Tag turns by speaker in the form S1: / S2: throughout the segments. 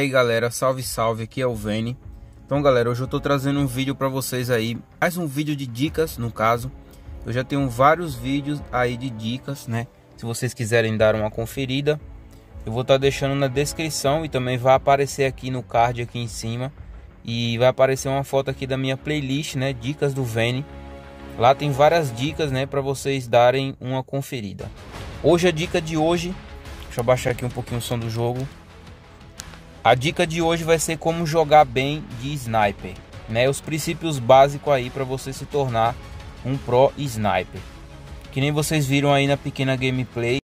S1: aí galera, salve salve, aqui é o Veni. Então galera, hoje eu tô trazendo um vídeo pra vocês aí, mais um vídeo de dicas no caso. Eu já tenho vários vídeos aí de dicas, né? Se vocês quiserem dar uma conferida, eu vou estar deixando na descrição e também vai aparecer aqui no card aqui em cima. E vai aparecer uma foto aqui da minha playlist, né? Dicas do Veni. Lá tem várias dicas, né? Pra vocês darem uma conferida. Hoje a dica de hoje, deixa eu baixar aqui um pouquinho o som do jogo. A dica de hoje vai ser como jogar bem de sniper, né? Os princípios básicos aí para você se tornar um pro sniper. Que nem vocês viram aí na pequena gameplay.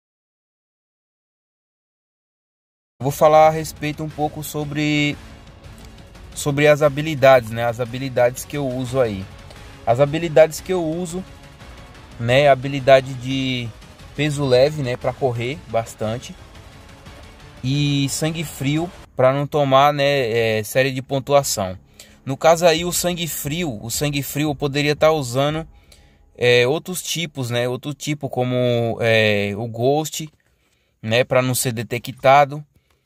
S1: Vou falar a respeito um pouco sobre as habilidades, né? As habilidades que eu uso aí. As habilidades que eu uso, né? A habilidade de peso leve, né? Para correr bastante. E sangue frio para não tomar, né, série de pontuação. No caso aí o sangue frio eu poderia estar usando outros tipos, né, outro tipo como o Ghost, né, para não ser detectado.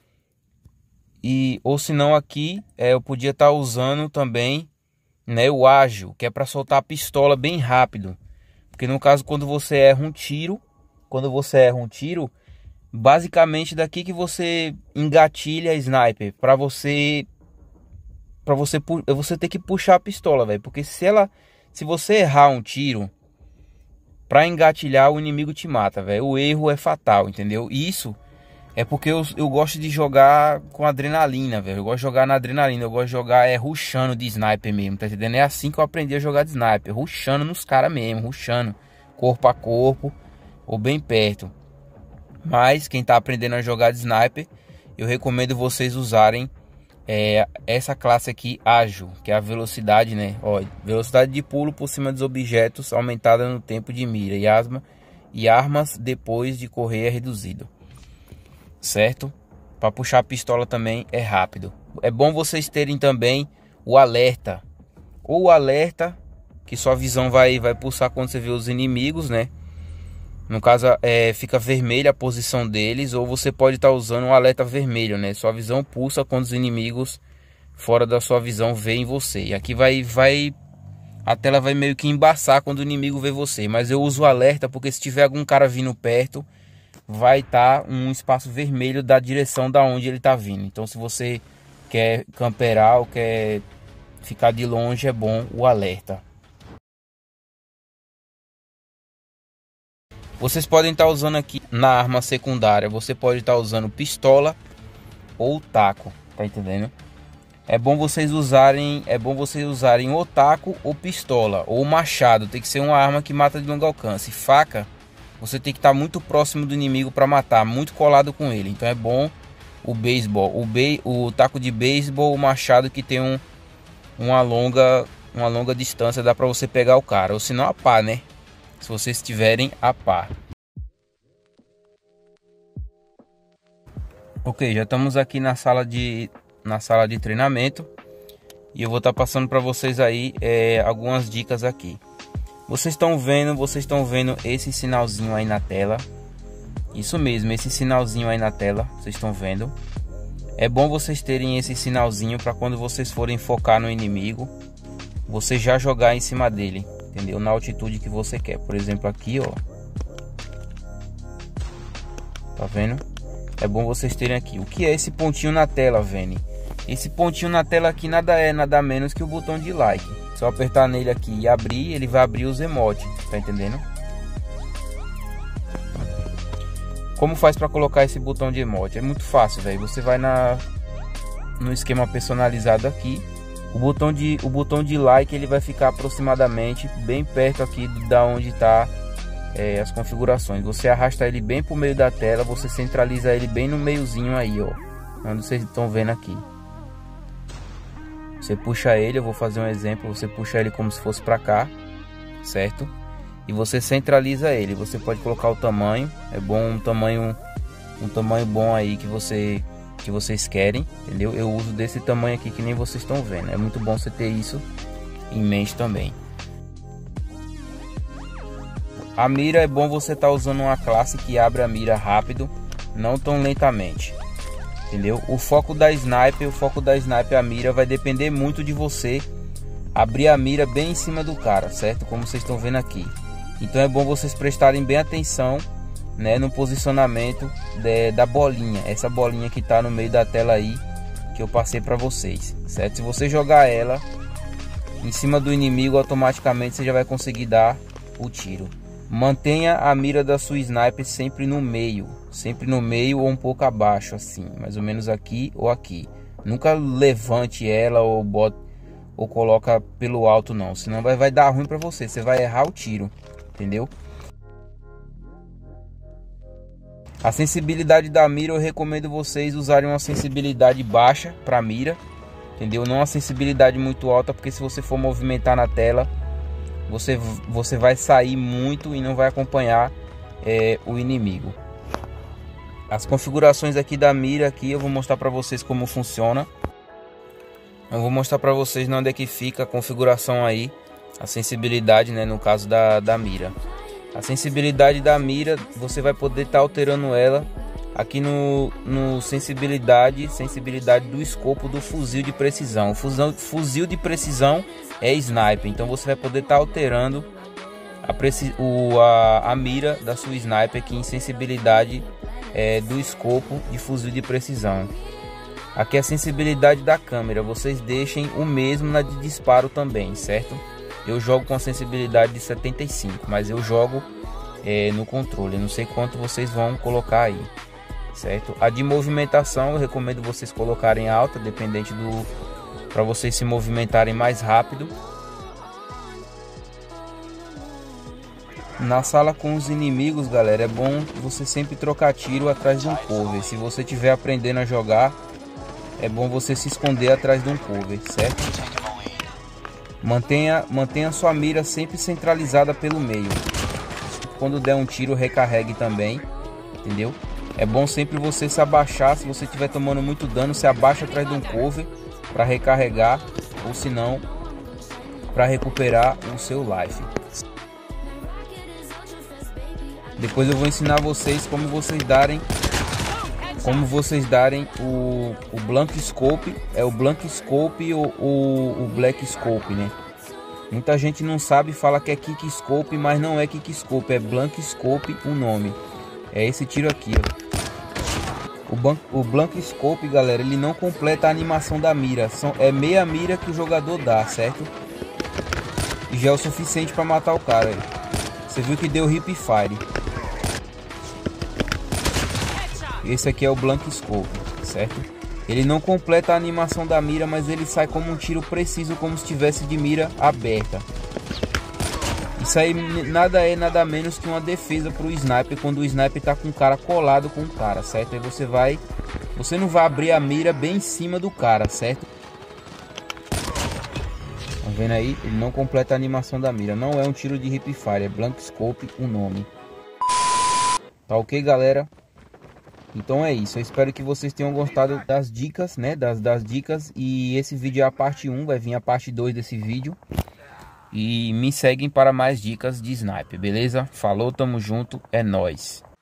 S1: E ou se não aqui eu podia estar usando também, né, o ágil, que é para soltar a pistola bem rápido. Porque no caso quando você erra um tiro, basicamente daqui que você engatilha a sniper para você ter que puxar a pistola, velho, porque se você errar um tiro para engatilhar, o inimigo te mata, velho. O erro é fatal, entendeu? Isso é porque eu gosto de jogar com adrenalina, velho. Eu gosto de jogar na adrenalina, eu gosto de jogar rushando de sniper mesmo, tá entendendo? É assim que eu aprendi a jogar de sniper, rushando nos caras mesmo, rushando corpo a corpo ou bem perto. Mas quem está aprendendo a jogar de sniper, eu recomendo vocês usarem essa classe aqui, ágil, que é a velocidade, né? Ó, velocidade de pulo por cima dos objetos aumentada no tempo de mira e armas depois de correr é reduzido, certo? Para puxar a pistola também é rápido. É bom vocês terem também o alerta, ou o alerta que sua visão vai pulsar quando você vê os inimigos, né? No caso fica vermelha a posição deles, ou você pode estar usando um alerta vermelho, né? Sua visão pulsa quando os inimigos fora da sua visão veem você. E aqui a tela vai meio que embaçar quando o inimigo vê você. Mas eu uso o alerta porque se tiver algum cara vindo perto, vai estar um espaço vermelho da direção da onde ele está vindo. Então se você quer camperar ou quer ficar de longe, é bom o alerta. Vocês podem estar usando aqui na arma secundária, você pode estar usando pistola ou taco, tá entendendo? É bom vocês usarem ou taco ou pistola ou machado, tem que ser uma arma que mata de longo alcance. Faca, você tem que estar muito próximo do inimigo para matar, muito colado com ele. Então é bom o beisebol, o taco de beisebol, o machado que tem uma longa distância, dá para você pegar o cara, ou se não a pá, né? Se vocês estiverem a par. Ok, já estamos aqui na sala de treinamento. E eu vou estar passando para vocês aí algumas dicas aqui. Vocês estão vendo esse sinalzinho aí na tela. Isso mesmo, esse sinalzinho aí na tela. Vocês estão vendo? É bom vocês terem esse sinalzinho para quando vocês forem focar no inimigo, você já jogar em cima dele. Entendeu? Na altitude que você quer. Por exemplo aqui, ó. Tá vendo? É bom vocês terem aqui. O que é esse pontinho na tela, Veni? Esse pontinho na tela aqui nada menos que o botão de like. Só apertar nele aqui e abrir, ele vai abrir os emotes. Tá entendendo? Como faz para colocar esse botão de emote? É muito fácil, velho. Você vai no esquema personalizado aqui. O botão de like ele vai ficar aproximadamente bem perto aqui da onde está as configurações. Você arrasta ele bem para o meio da tela, você centraliza ele bem no meiozinho aí, ó, onde vocês estão vendo aqui. Você puxa ele, eu vou fazer um exemplo. Você puxa ele como se fosse para cá, certo? E você centraliza ele. Você pode colocar o tamanho, é bom um tamanho bom aí que vocês querem, entendeu? Eu uso desse tamanho aqui que nem vocês estão vendo. É muito bom você ter isso em mente também. A mira é bom você estar usando uma classe que abre a mira rápido, não tão lentamente. entendeu? O foco da sniper, a mira, vai depender muito de você abrir a mira bem em cima do cara, certo? Como vocês estão vendo aqui. Então é bom vocês prestarem bem atenção, né, no posicionamento da bolinha, essa bolinha que tá no meio da tela aí, que eu passei para vocês, certo? Se você jogar ela em cima do inimigo, automaticamente você já vai conseguir dar o tiro. Mantenha a mira da sua sniper sempre no meio ou um pouco abaixo, assim, mais ou menos aqui ou aqui. Nunca levante ela ou bote ou coloca pelo alto, não, senão vai dar ruim para você, você vai errar o tiro, entendeu? A sensibilidade da mira, eu recomendo vocês usarem uma sensibilidade baixa para mira, entendeu? Não uma sensibilidade muito alta, porque se você for movimentar na tela, você vai sair muito e não vai acompanhar o inimigo. As configurações aqui da mira, aqui eu vou mostrar para vocês como funciona. Eu vou mostrar para vocês onde é que fica a configuração aí, a sensibilidade, né, no caso da mira. A sensibilidade da mira, você vai poder estar alterando ela aqui no sensibilidade do escopo do fuzil de precisão. O fuzil de precisão é sniper, então você vai poder estar alterando a mira da sua sniper aqui em sensibilidade do escopo de fuzil de precisão. Aqui é a sensibilidade da câmera, vocês deixem o mesmo na de disparo também, certo? Eu jogo com a sensibilidade de 75, mas eu jogo no controle, eu não sei quanto vocês vão colocar aí, certo? A de movimentação eu recomendo vocês colocarem alta, dependente para vocês se movimentarem mais rápido. Na sala com os inimigos, galera, é bom você sempre trocar tiro atrás de um cover. Se você estiver aprendendo a jogar, é bom você se esconder atrás de um cover, certo? Mantenha sua mira sempre centralizada pelo meio. Quando der um tiro, recarregue também, entendeu? É bom sempre você se abaixar. Se você estiver tomando muito dano, se abaixa atrás de um cover para recarregar, ou se não, para recuperar o seu life. Depois eu vou ensinar vocês como vocês darem o blank scope, o blank scope ou o black scope, né? Muita gente não sabe, fala que é kick scope, mas não é kick scope, é blank scope o nome. É esse tiro aqui, ó. O blank scope, galera, ele não completa a animação da mira, é meia mira que o jogador dá, certo? E já é o suficiente para matar o cara. Você viu que deu hip fire. Esse aqui é o blank scope, certo? Ele não completa a animação da mira, mas ele sai como um tiro preciso, como se tivesse de mira aberta. Isso aí nada menos que uma defesa para o sniper, quando o sniper tá com o cara colado com o cara, certo? Aí você não vai abrir a mira bem em cima do cara, certo? Tá vendo aí? Ele não completa a animação da mira. Não é um tiro de hip fire, é blank scope o nome. Tá ok, galera? Então é isso, eu espero que vocês tenham gostado das dicas, né, das dicas. E esse vídeo é a parte 1, vai vir a parte 2 desse vídeo. E me seguem para mais dicas de sniper, beleza? Falou, tamo junto, é nóis.